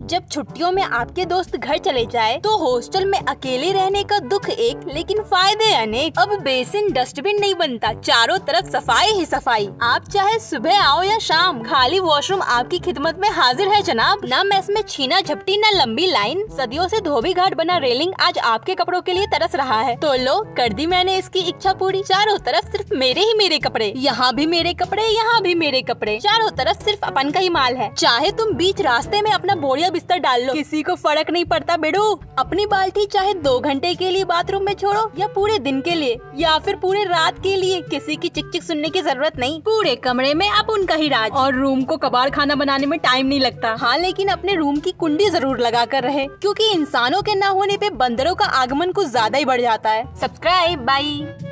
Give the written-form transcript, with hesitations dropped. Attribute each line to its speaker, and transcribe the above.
Speaker 1: जब छुट्टियों में आपके दोस्त घर चले जाए तो हॉस्टल में अकेले रहने का दुख एक, लेकिन फायदे अनेक। अब बेसिन डस्टबिन नहीं बनता, चारों तरफ सफाई ही सफाई। आप चाहे सुबह आओ या शाम, खाली वॉशरूम आपकी खिदमत में हाजिर है जनाब। ना मेस में छीना झपटी, ना लंबी लाइन, सदियों से धोबी घाट बना रेलिंग आज आपके कपड़ों के लिए तरस रहा है। तो लो, कर दी मैंने इसकी इच्छा पूरी। चारों तरफ सिर्फ मेरे ही मेरे कपड़े, यहाँ भी मेरे कपड़े, यहाँ भी मेरे कपड़े, चारों तरफ सिर्फ अपन का ही माल है। चाहे तुम बीच रास्ते में अपना बोरिया बिस्तर डाल लो, किसी को फर्क नहीं पड़ता बेडू। अपनी बाल्टी चाहे 2 घंटे के लिए बाथरूम में छोड़ो या पूरे दिन के लिए या फिर पूरे रात के लिए, किसी की चिक चिक सुनने की जरूरत नहीं। पूरे कमरे में अब उनका ही राज। और रूम को कबाड़ खाना बनाने में टाइम नहीं लगता। हाँ, लेकिन अपने रूम की कुंडी जरूर लगा कर रहे, क्योंकि इंसानों के न होने पे बंदरों का आगमन कुछ ज्यादा ही बढ़ जाता है। Subscribe, bye.